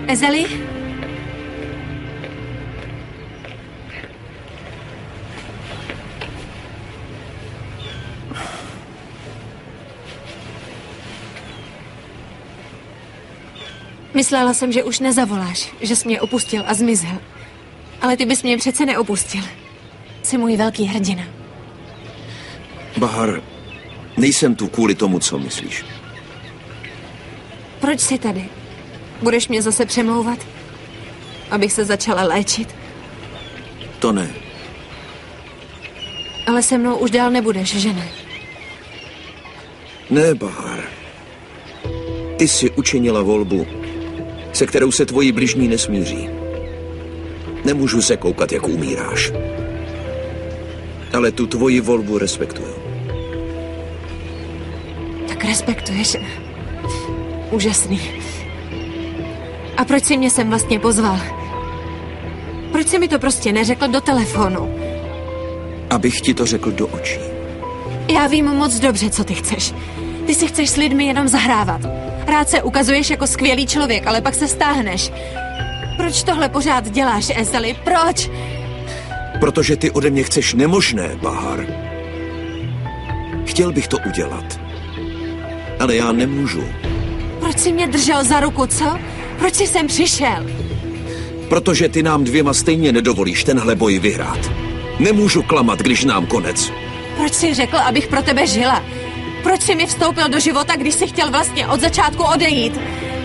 Ezeli? Myslela jsem, že už nezavoláš, že jsi mě opustil a zmizel. Ale ty bys mě přece neopustil. Jsi můj velký hrdina. Bahar, nejsem tu kvůli tomu, co myslíš. Proč jsi tady? Budeš mě zase přemlouvat? Abych se začala léčit? To ne. Ale se mnou už dál nebudeš, že ne? Ne, Bahar. Ty jsi učinila volbu, se kterou se tvoji bližní nesmíří. Nemůžu se koukat, jak umíráš. Ale tu tvoji volbu respektuju. Tak respektuješ. Úžasný. A proč jsi mě sem vlastně pozval? Proč jsi mi to prostě neřekl do telefonu? Abych ti to řekl do očí. Já vím moc dobře, co ty chceš. Ty si chceš s lidmi jenom zahrávat. Rád se ukazuješ jako skvělý člověk, ale pak se stáhneš. Proč tohle pořád děláš, Ezeli? Proč? Protože ty ode mě chceš nemožné, Bahar. Chtěl bych to udělat. Ale já nemůžu. Proč jsi mě držel za ruku, co? Proč jsi sem přišel? Protože ty nám dvěma stejně nedovolíš tenhle boj vyhrát. Nemůžu klamat, když nám konec. Proč jsi řekl, abych pro tebe žila? Proč jsi mi vstoupil do života, když jsi chtěl vlastně od začátku odejít?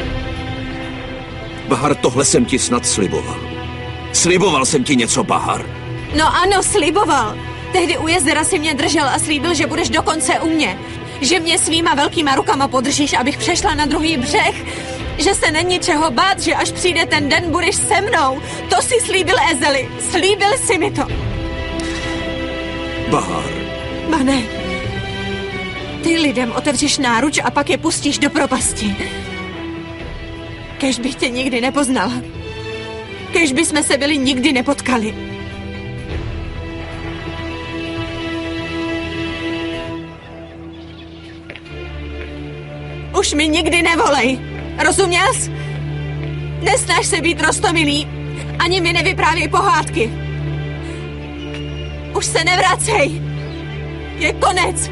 Bahar, tohle jsem ti snad sliboval. Sliboval jsem ti něco, Bahar. No ano, sliboval. Tehdy u jezera si mě držel a slíbil, že budeš dokonce u mě. Že mě svýma velkýma rukama podržíš, abych přešla na druhý břeh. Že se není čeho bát, že až přijde ten den, budeš se mnou. To si slíbil, Ezeli. Slíbil si mi to. Bahar. Mane, ty lidem otevřeš náruč a pak je pustíš do propasti. Kéž bych tě nikdy nepoznala. Kéž bychom se byli nikdy nepotkali. Už mi nikdy nevolej. Rozuměl jsi? Nesnaž se být roztomilý. Ani mi nevyprávěj pohádky. Už se nevracej. Je konec.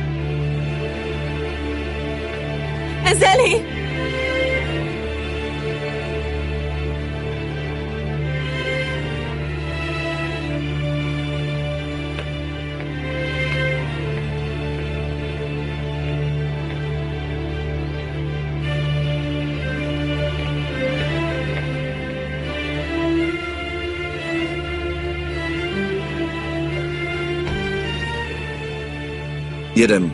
Ezeli! Jedem.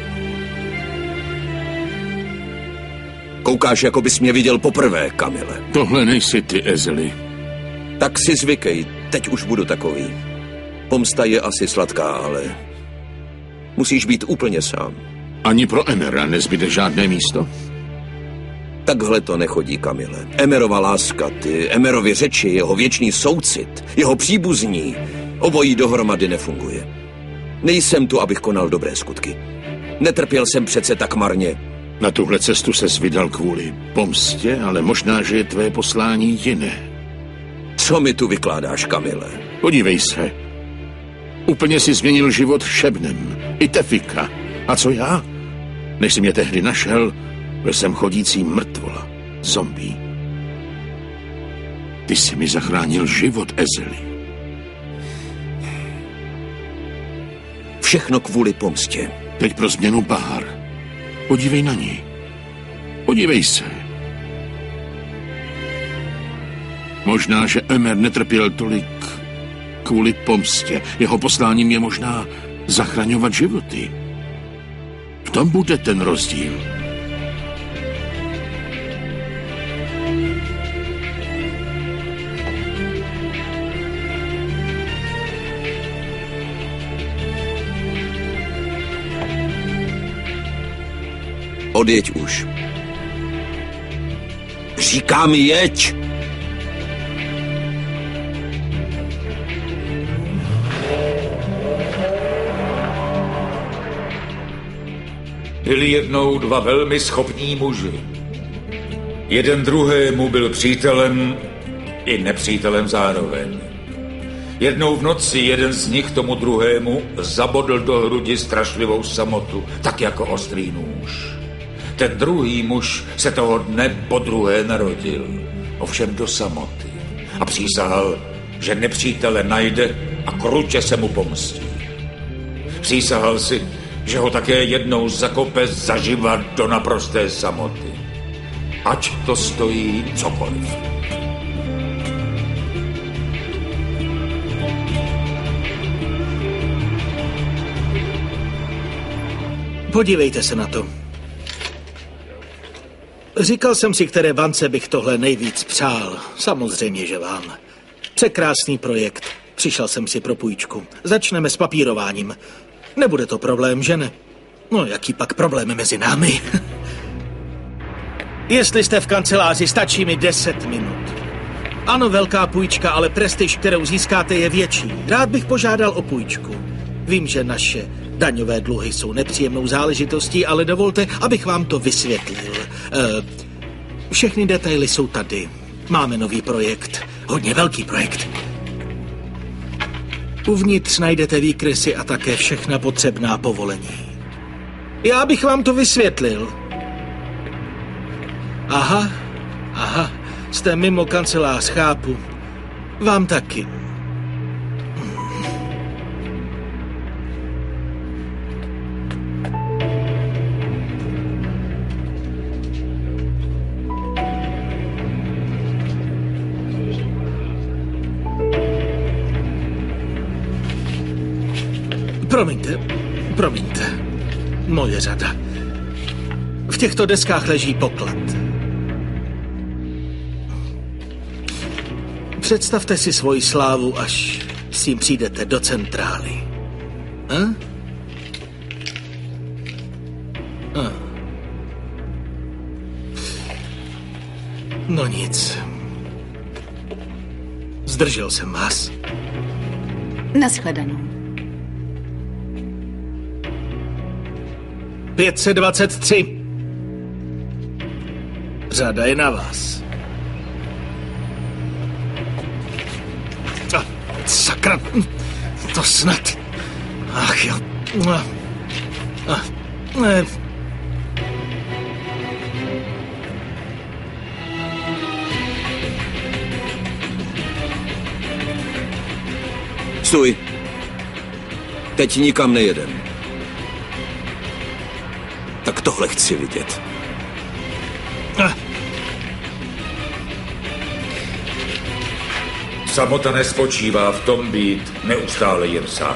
Koukáš, jako bys mě viděl poprvé, Kamile. Tohle nejsi ty, Ezeli. Tak si zvykej, teď už budu takový. Pomsta je asi sladká, ale musíš být úplně sám. Ani pro Emera nezbyde žádné místo? Takhle to nechodí, Kamile. Emerova láska, ty Emerovy řeči, jeho věčný soucit, jeho příbuzní, obojí dohromady nefunguje. Nejsem tu, abych konal dobré skutky. Netrpěl jsem přece tak marně. Na tuhle cestu ses vydal kvůli pomstě, ale možná, že je tvé poslání jiné. Co mi tu vykládáš, Kamile? Podívej se. Úplně si změnil život Šebnem. I Tefika. A co já? Než jsi mě tehdy našel, byl jsem chodící mrtvola. Zombie. Ty jsi mi zachránil život, Ezeli. Všechno kvůli pomstě. Teď pro změnu Bahar. Podívej na ní. Podívej se. Možná, že Emer netrpěl tolik kvůli pomstě. Jeho posláním je možná zachraňovat životy. V tom bude ten rozdíl. Odjeď už. Říkám, jeď! Byli jednou dva velmi schopní muži. Jeden druhému byl přítelem i nepřítelem zároveň. Jednou v noci jeden z nich tomu druhému zabodl do hrudi strašlivou samotu, tak jako ostrý nůž. Ten druhý muž se toho dne podruhé narodil, ovšem do samoty, a přísahal, že nepřítele najde a krutě se mu pomstí. Přísahal si, že ho také jednou zakope zaživa do naprosté samoty. Ať to stojí cokoliv. Podívejte se na to. Říkal jsem si, které bance bych tohle nejvíc přál. Samozřejmě, že vám. Překrásný projekt. Přišel jsem si pro půjčku. Začneme s papírováním. Nebude to problém, že ne? No, jaký pak problém mezi námi? Jestli jste v kanceláři, stačí mi 10 minut. Ano, velká půjčka, ale prestiž, kterou získáte, je větší. Rád bych požádal o půjčku. Vím, že naše daňové dluhy jsou nepříjemnou záležitostí, ale dovolte, abych vám to vysvětlil. Všechny detaily jsou tady. Máme nový projekt. Hodně velký projekt. Uvnitř najdete výkresy a také všechna potřebná povolení. Já bych vám to vysvětlil. Aha, jste mimo kancelář, chápu. Vám taky. Promiňte. Moje řada. V těchto deskách leží poklad. Představte si svoji slávu, až s tím přijdete do centrály. No nic. Zdržel jsem vás. Naschledanou. 523. Řada je na vás. Sakra, to snad. Ach jo. Ne. Stůj. Teď nikam nejedem. Tak tohle chci vidět. Samota nespočívá v tom být neustále jen sám.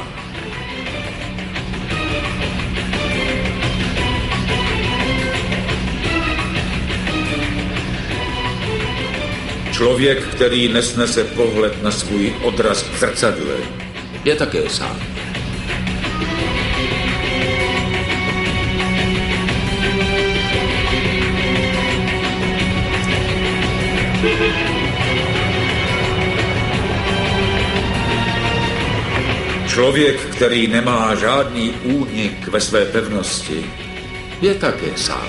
Člověk, který nesnese pohled na svůj odraz v zrcadle, je také sám. Člověk, který nemá žádný únik ve své pevnosti, je také sám.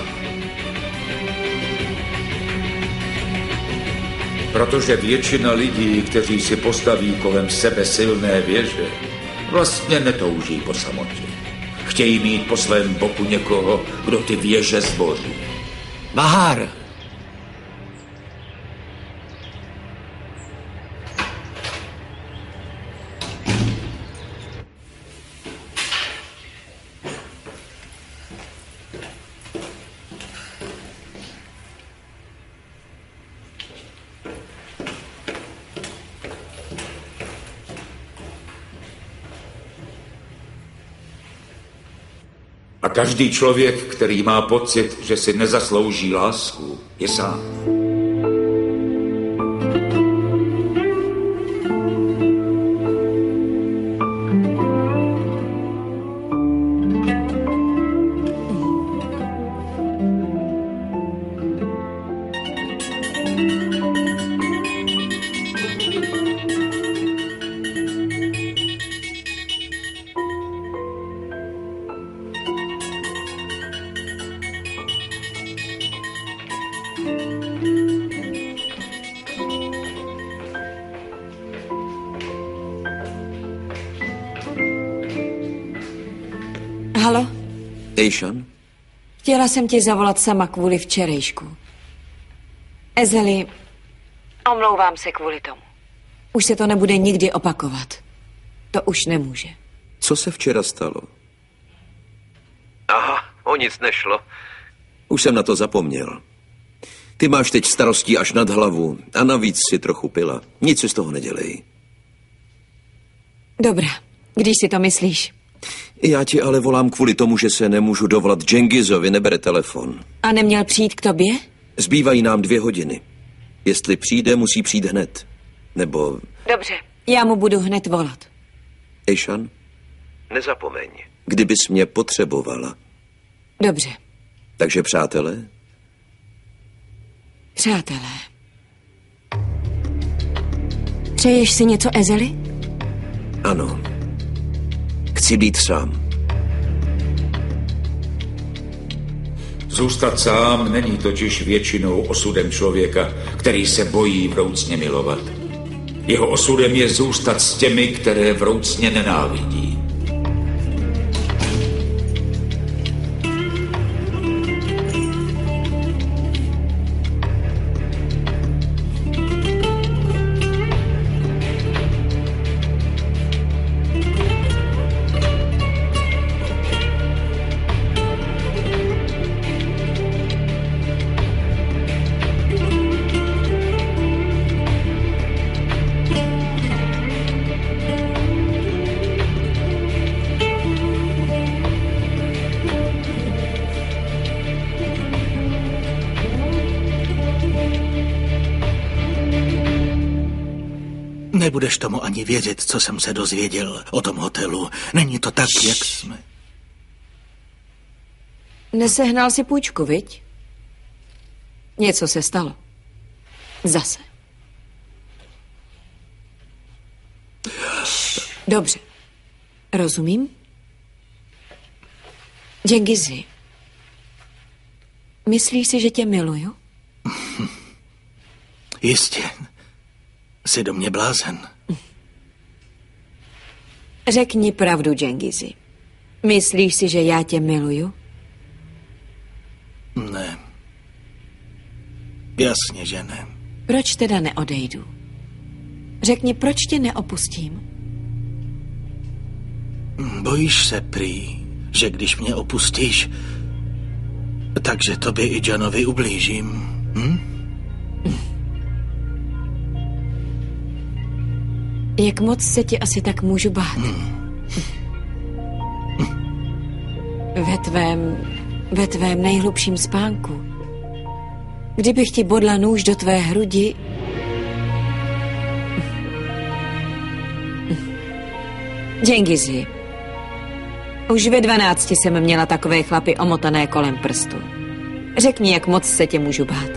Protože většina lidí, kteří si postaví kolem sebe silné věže, vlastně netouží po samotě. Chtějí mít po svém boku někoho, kdo ty věže zboří. Bahar! A každý člověk, který má pocit, že si nezaslouží lásku, je sám. Ejšan? Chtěla jsem ti zavolat sama kvůli včerejšku. Ezeli, omlouvám se kvůli tomu. Už se to nebude nikdy opakovat. To už nemůže. Co se včera stalo? Aha, o nic nešlo. Už jsem na to zapomněl. Ty máš teď starostí až nad hlavu a navíc si trochu pila. Nic si z toho nedělej. Dobrá, když si to myslíš. Já ti ale volám kvůli tomu, že se nemůžu dovolat Džengizovi, nebere telefon. A neměl přijít k tobě? Zbývají nám 2 hodiny. Jestli přijde, musí přijít hned. Nebo... Dobře, já mu budu hned volat. Ejšan, nezapomeň, kdybys mě potřebovala. Dobře. Takže přátelé? Přátelé. Přeješ si něco, Ezeli? Ano. Chci být sám. Zůstat sám není totiž většinou osudem člověka, který se bojí vroucně milovat. Jeho osudem je zůstat s těmi, které vroucně nenávidí. Nebudeš tomu ani věřit, co jsem se dozvěděl o tom hotelu. Není to tak, jak jsme. Nesehnal si půjčku, viď? Něco se stalo. Zase. Dobře. Rozumím? Džengizi, myslíš si, že tě miluju? Jistě. Jsi do mě blázen. Řekni pravdu, Džengizi. Myslíš si, že já tě miluju? Ne. Jasně, že ne. Proč teda neodejdu? Řekni, proč tě neopustím? Bojíš se prý, že když mě opustíš, takže tobě i Janovi ublížím. Jak moc se ti asi tak můžu bát? Ve tvém nejhlubším spánku. Kdybych ti bodla nůž do tvé hrudi... Džengizi, už ve 12 jsem měla takové chlapy omotané kolem prstu. Řekni, jak moc se tě můžu bát.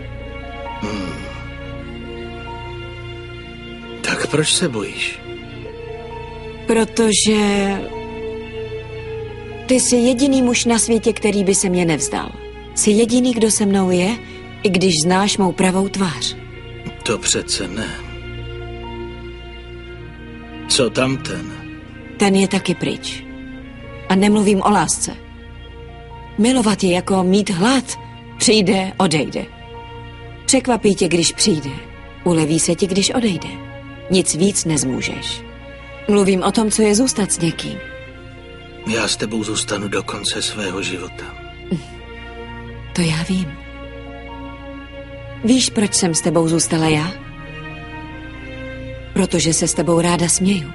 Tak proč se bojíš? Protože... Ty jsi jediný muž na světě, který by se mě nevzdal. Jsi jediný, kdo se mnou je, i když znáš mou pravou tvář. To přece ne. Co tam ten? Ten je taky pryč. A nemluvím o lásce. Milovat je jako mít hlad. Přijde, odejde. Překvapí tě, když přijde. Uleví se ti, když odejde. Nic víc nezmůžeš. Mluvím o tom, co je zůstat s někým. Já s tebou zůstanu do konce svého života. To já vím. Víš, proč jsem s tebou zůstala já? Protože se s tebou ráda směju.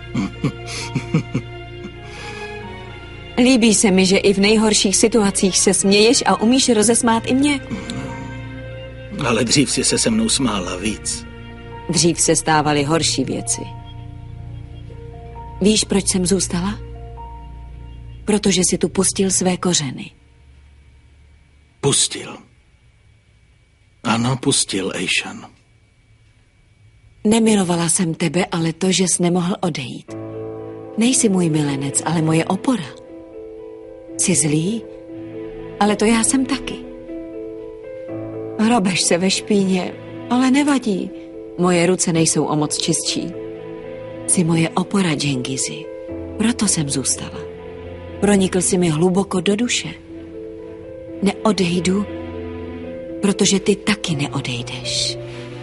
Líbí se mi, že i v nejhorších situacích se směješ a umíš rozesmát i mě. Ale dřív si se mnou smála víc. Dřív se stávaly horší věci. Víš, proč jsem zůstala? Protože si tu pustil své kořeny. Pustil. Ano, pustil, Ejšan. Nemilovala jsem tebe, ale to, že jsi nemohl odejít. Nejsi můj milenec, ale moje opora. Jsi zlý, ale to já jsem taky. Hrabeš se ve špíně, ale nevadí. Moje ruce nejsou o moc čistší. Jsi moje opora, Džengizi. Proto jsem zůstala. Pronikl si mi hluboko do duše. Neodejdu, protože ty taky neodejdeš.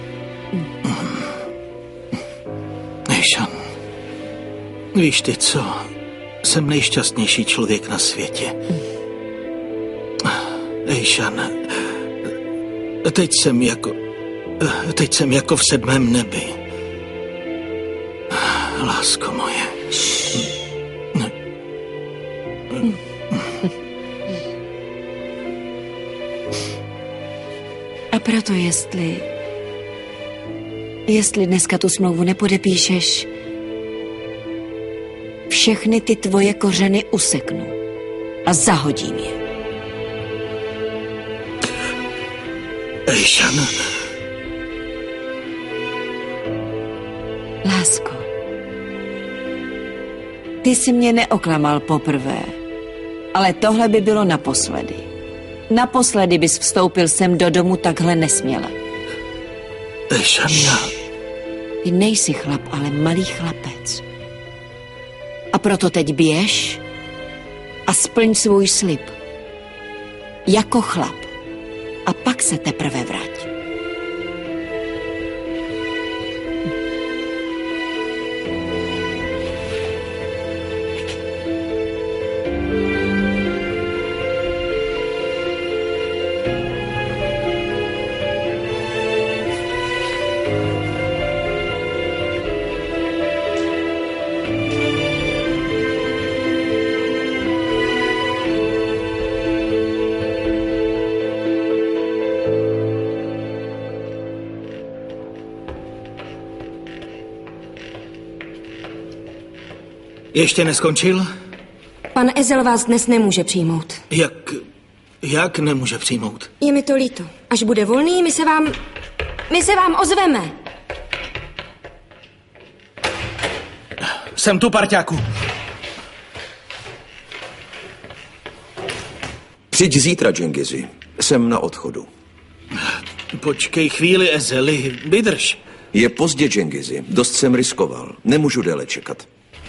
Ejšan, víš ty co? Jsem nejšťastnější člověk na světě. Ejšan, teď jsem jako v 7. nebi. Lásko moje. A proto jestli dneska tu smlouvu nepodepíšeš, všechny ty tvoje kořeny useknu a zahodím je. Ejšan. Lásko, ty jsi mě neoklamal poprvé, ale tohle by bylo naposledy. Naposledy bys vstoupil sem do domu takhle nesměle. Ejšan, já... Ty nejsi chlap, ale malý chlapec. A proto teď běž a splň svůj slib. Jako chlap. A pak se teprve vrať. Ještě neskončil? Pan Ezel vás dnes nemůže přijmout. Jak nemůže přijmout? Je mi to líto. Až bude volný, my se vám ozveme. Jsem tu, parťáku. Přijď zítra, Džengizi. Jsem na odchodu. Počkej chvíli, Ezeli. Vydrž. Je pozdě, Džengizi. Dost jsem riskoval. Nemůžu déle čekat.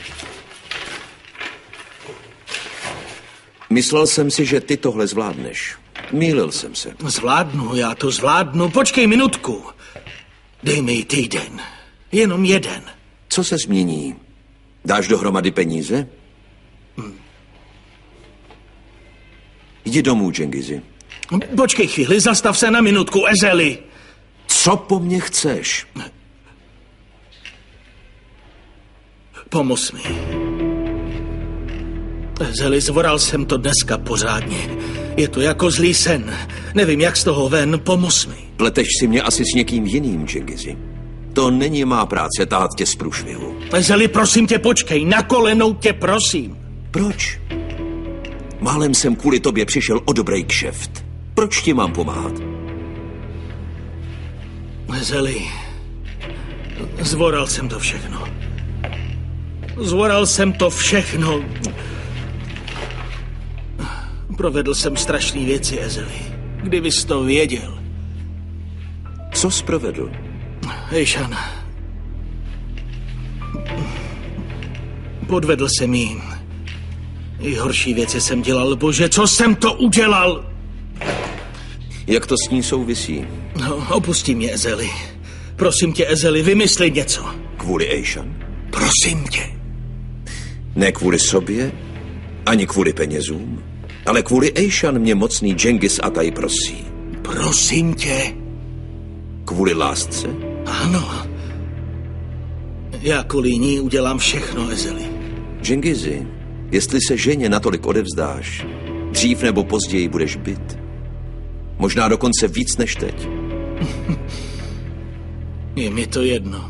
Myslel jsem si, že ty tohle zvládneš. Mýlil jsem se. Zvládnu, já to zvládnu. Počkej minutku. Dej mi týden. Jenom jeden. Co se změní? Dáš dohromady peníze? Jdi domů, Džengizi. Počkej chvíli, zastav se na minutku, Ezeli. Co po mně chceš? Pomoz mi. Ezeli, zvoral jsem to dneska pořádně. Je to jako zlý sen. Nevím, jak z toho ven. Pomoz mi. Pleteš si mě asi s někým jiným, Džengizi. To není má práce tahat tě z průšvihu. Ezeli, prosím tě, počkej. Na kolenou tě prosím. Proč? Málem jsem kvůli tobě přišel o dobrý kšeft. Proč ti mám pomáhat? Ezeli, zvoral jsem to všechno. Zvoral jsem to všechno. Provedl jsem strašné věci, Ezeli. Kdyby jsi to věděl. Co jsi provedl? Ejšan. Podvedl jsem jí. I horší věci jsem dělal. Bože, co jsem to udělal? Jak to s ní souvisí? No, opustí mě, Ezeli. Prosím tě, Ezeli, vymysli něco. Kvůli Ejšan? Prosím tě. Ne kvůli sobě, ani kvůli penězům, ale kvůli Ejšan mě mocný Džengiz Ataj prosí. Prosím tě. Kvůli lásce? Ano. Já kvůli ní udělám všechno, Ezeli. Džengizi, jestli se ženě natolik odevzdáš, dřív nebo později budeš byt. Možná dokonce víc než teď. Je mi to jedno.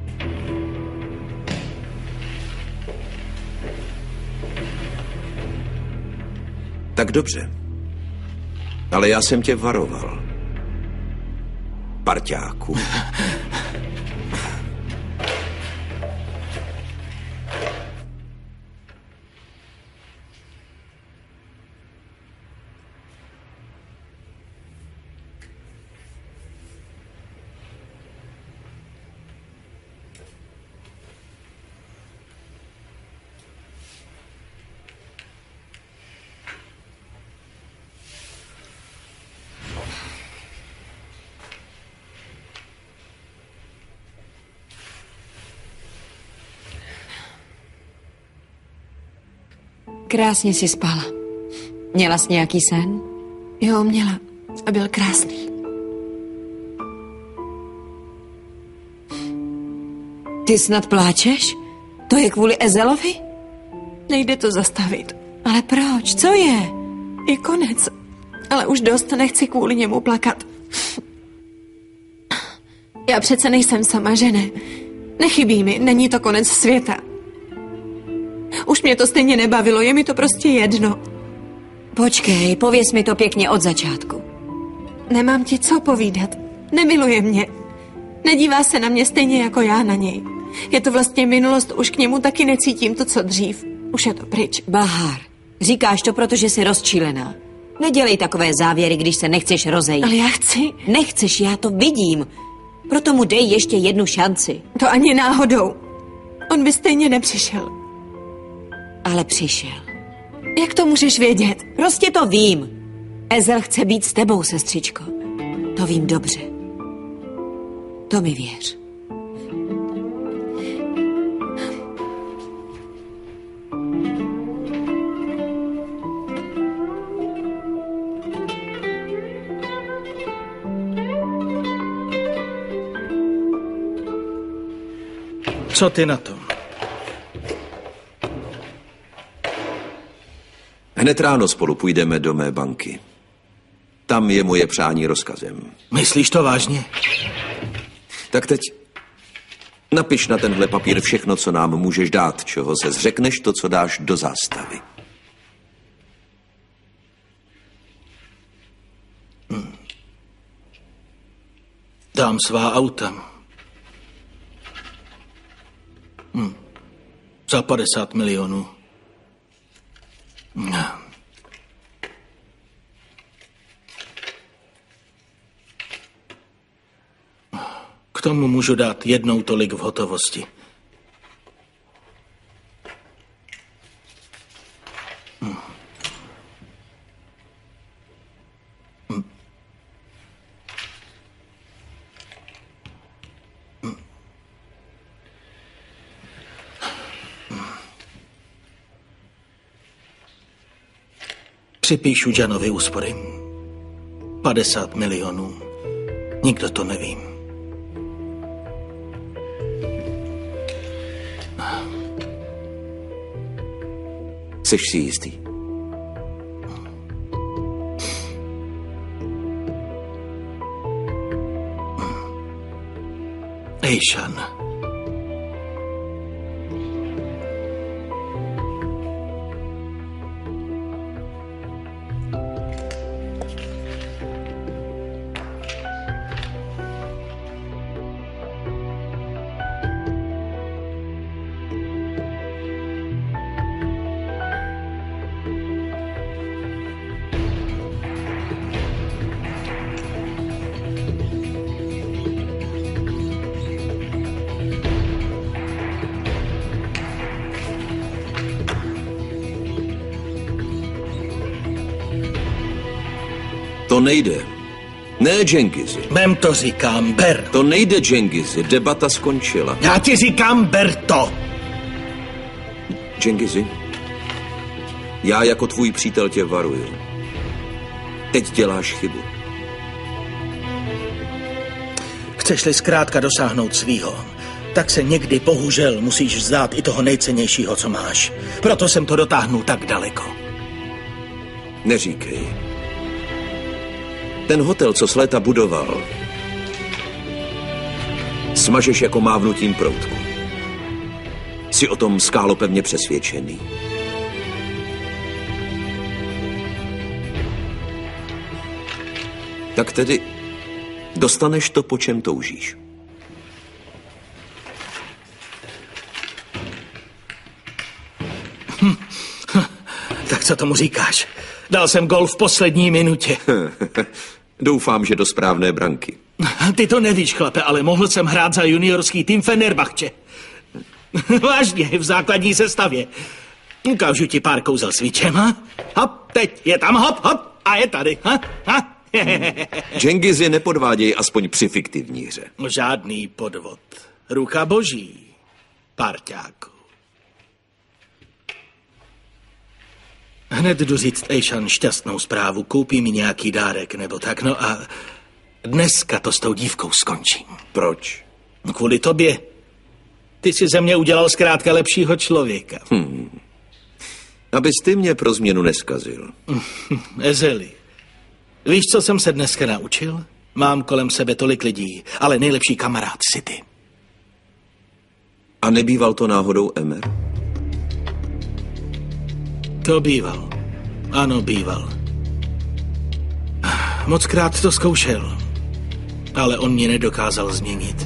Tak dobře. Ale já jsem tě varoval. Parťáku. Krásně si spala. Měla jsi nějaký sen? Jo, měla. A byl krásný. Ty snad pláčeš? To je kvůli Ezelovi? Nejde to zastavit. Ale proč? Co je? Je konec. Ale už dost, nechci kvůli němu plakat. Já přece nejsem sama, že ne? Nechybí mi, není to konec světa. Už mě to stejně nebavilo, je mi to prostě jedno. Počkej, pověz mi to pěkně od začátku. Nemám ti co povídat. Nemiluje mě. Nedívá se na mě stejně jako já na něj. Je to vlastně minulost, už k němu taky necítím to, co dřív. Už je to pryč. Bahar, říkáš to, protože jsi rozčílená. Nedělej takové závěry, když se nechceš rozejít. Ale já chci. Nechceš, já to vidím. Proto mu dej ještě jednu šanci. To ani náhodou. On by stejně nepřišel. Ale přišel. Jak to můžeš vědět? Prostě to vím. Ezel chce být s tebou, sestřičko. To vím dobře. To mi věř. Co ty na to? Hned ráno spolu půjdeme do mé banky. Tam je moje přání rozkazem. Myslíš to vážně? Tak teď napiš na tenhle papír všechno, co nám můžeš dát, čeho se zřekneš, to, co dáš do zástavy. Dám svá auta. Za 50 milionů. K tomu můžu dát jednou tolik v hotovosti. Připíšu Janovi úspory. 50 milionů. Nikdo to neví. Jseš si jistý? Ejšan. To nejde. Ne, Džengizi. Mem to říkám, ber. To nejde, Džengizi. Debata skončila. Já ti říkám, ber to. Džengizi, já jako tvůj přítel tě varuju. Teď děláš chybu. Chceš-li zkrátka dosáhnout svýho, tak se někdy bohužel musíš vzdát i toho nejcennějšího, co máš. Proto jsem to dotáhnul tak daleko. Neříkej. Ten hotel, co s léta budoval, smažeš jako mávnutím proutku. Jsi o tom skálopevně přesvědčený. Tak tedy dostaneš to, po čem toužíš. Tak co tomu říkáš? Dal jsem gól v poslední minutě. Doufám, že do správné branky. Ty to nevíš, chlape, ale mohl jsem hrát za juniorský tým Fenerbahče. Vážně, v základní sestavě. Ukážu ti pár kouzel s míčem, ha? Hop, teď je tam, hop, hop, a je tady, ha? Ha? Džengizi, nepodváděj aspoň při fiktivní hře. Žádný podvod. Ruka boží, parťáku. Hned jdu říct Ejšan šťastnou zprávu, koupí mi nějaký dárek nebo tak, no a dneska to s tou dívkou skončím. Proč? No kvůli tobě. Ty si ze mě udělal zkrátka lepšího člověka. Abys ty mě pro změnu neskazil. Ezeli, víš, co jsem se dneska naučil? Mám kolem sebe tolik lidí, ale nejlepší kamarád si ty. A nebýval to náhodou Emer? To býval. Ano, býval. Mockrát to zkoušel, ale on mě nedokázal změnit.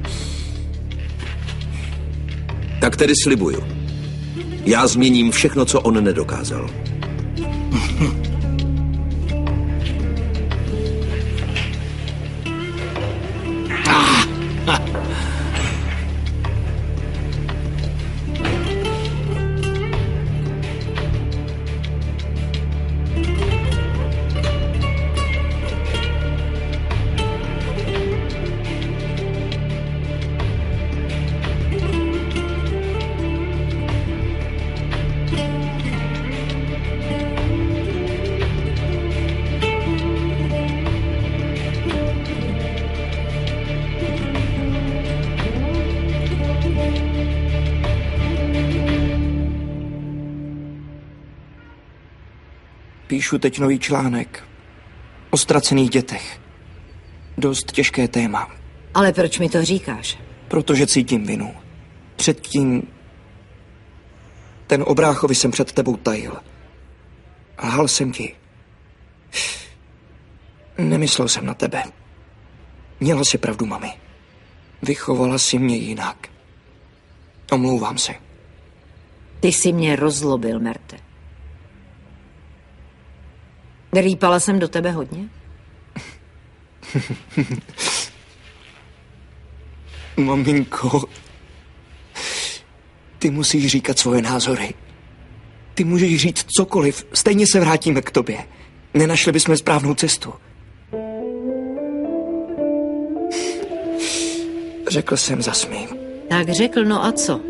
Tak tedy slibuju. Já změním všechno, co on nedokázal. Píšu teď nový článek o ztracených dětech. Dost těžké téma. Ale proč mi to říkáš? Protože cítím vinu. Předtím ten o bráchovi jsem před tebou tajil. Lhal jsem ti. Nemyslel jsem na tebe. Měla si pravdu, mami. Vychovala si mě jinak. Omlouvám se. Ty jsi mě rozlobil, Merte. Rýpala jsem do tebe hodně? Maminko, ty musíš říkat svoje názory. Ty můžeš říct cokoliv, stejně se vrátíme k tobě. Nenašli bychom správnou cestu. Řekl jsem zasmí. Tak řekl, no a co?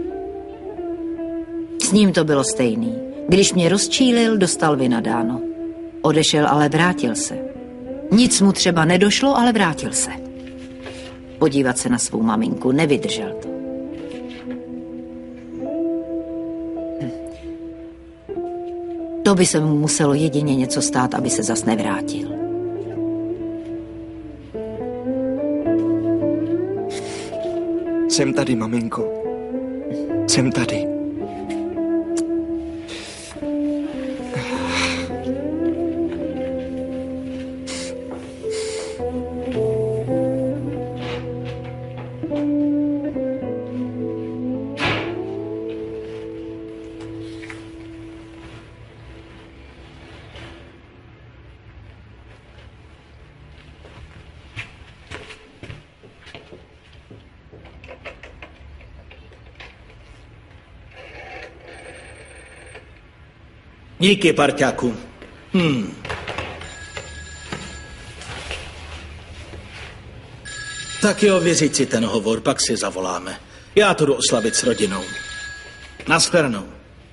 S ním to bylo stejný. Když mě rozčílil, dostal vynadáno. Odešel, ale vrátil se. Nic mu třeba nedošlo, ale vrátil se. Podívat se na svou maminku, nevydržel to. To by se mu muselo jedině něco stát, aby se zas nevrátil. Jsem tady, maminko. Jsem tady. Díky, parťáku. Tak jo, vyřiď si ten hovor, pak si zavoláme. Já to jdu oslavit s rodinou. Naschledanou.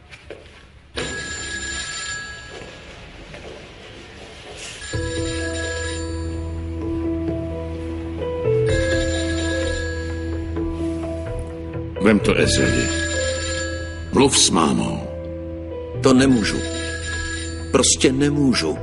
Vem to, Ezeli. Mluv s mámou. To nemůžu. Prostě nemůžu.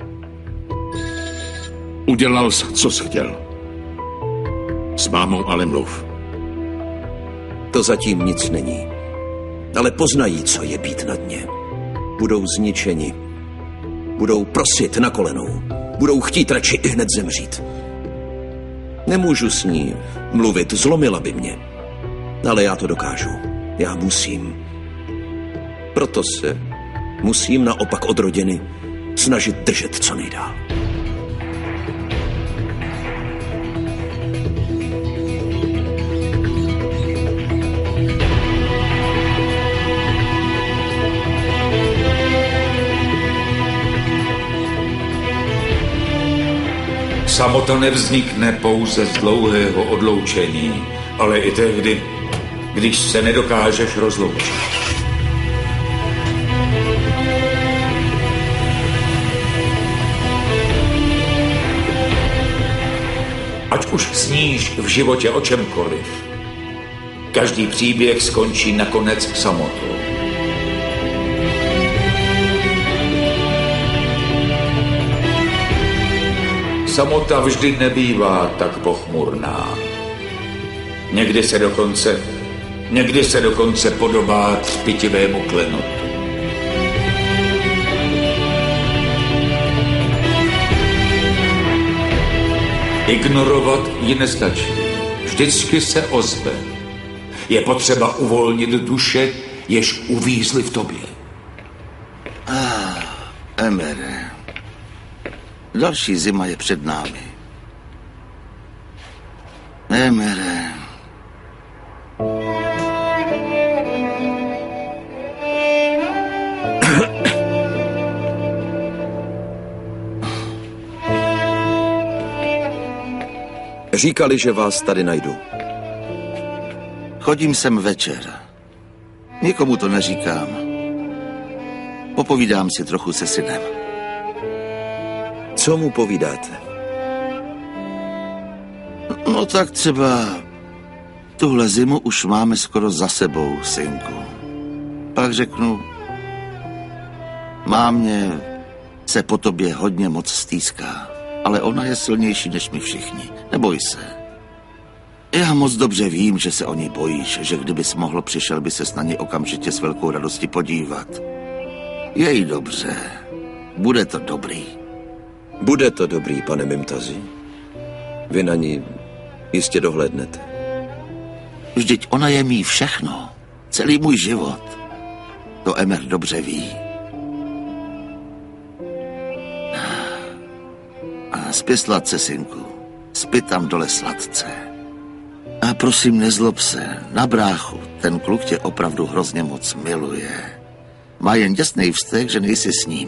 Udělal jsi, co jsi chtěl. S mámou ale mluv. To zatím nic není. Ale poznají, co je být na dně. Budou zničeni. Budou prosit na kolenou. Budou chtít radši ihned zemřít. Nemůžu s ní mluvit, zlomila by mě. Ale já to dokážu. Já musím. Proto se musím naopak od rodiny snažit držet co nejdál. Samota nevznikne pouze z dlouhého odloučení, ale i tehdy, když se nedokážeš rozloučit. ať už sníš v životě o čemkoliv, každý příběh skončí nakonec samotou. Samota vždy nebývá tak pochmurná. Někdy se dokonce podobá třpitivému klenotu. Ignorovat ji nestačí. Vždycky se ozve. Je potřeba uvolnit duše, jež uvízly v tobě. Emere. Další zima je před námi. Emere. Říkali, že vás tady najdu. Chodím sem večer. Nikomu to neříkám. Popovídám si trochu se synem. Co mu povídáte? No tak třeba tuhle zimu už máme skoro za sebou, synku. Pak řeknu, mámě se po tobě hodně moc stýská, ale ona je silnější než my všichni. Neboj se. Já moc dobře vím, že se o ní bojíš, že kdybys mohl, přišel by ses na ní okamžitě s velkou radostí podívat. Je jí dobře. Bude to dobrý. Bude to dobrý, pane Mimtazi. Vy na ní jistě dohlédnete. Vždyť ona je mý všechno. Celý můj život. To Emer dobře ví. A spí sladce, synku. Spí tam dole sladce. A prosím, nezlob se. Na bráchu. Ten kluk tě opravdu hrozně moc miluje. Má jen děsnej vztek, že nejsi s ním.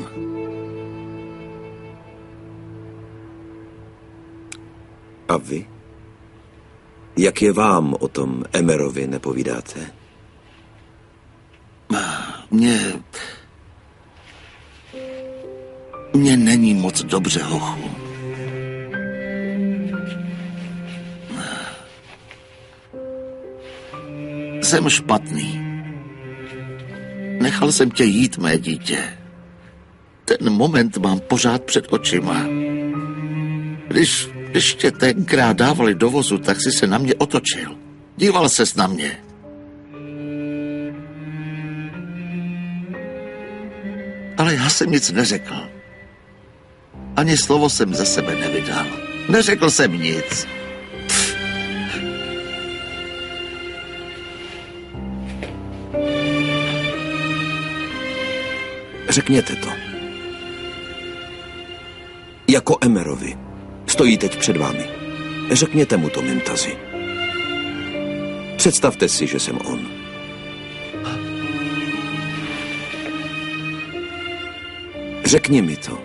A vy? Jak je vám o tom Emerovi nepovídáte? Mně není moc dobře, hochu. Jsem špatný. Nechal jsem tě jít, mé dítě. Ten moment mám pořád před očima. Když tě tenkrát dávali do vozu, tak si se na mě otočil. Díval ses na mě. Ale já jsem nic neřekl. Ani slovo jsem ze sebe nevydal. Neřekl jsem nic. Řekněte to. Jako Emerovi. Stojí teď před vámi. Řekněte mu to, Mimtazi. Představte si, že jsem on. Řekni mi to.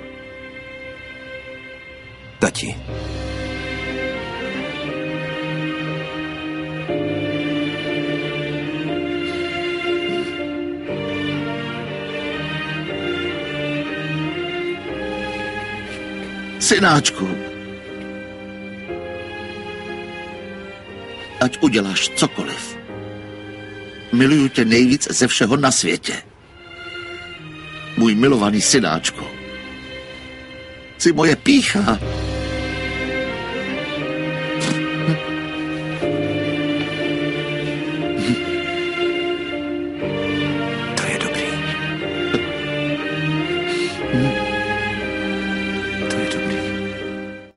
Tati. Synáčku, ať uděláš cokoliv. Miluju tě nejvíc ze všeho na světě. Můj milovaný synáčku. Jsi moje pýcha.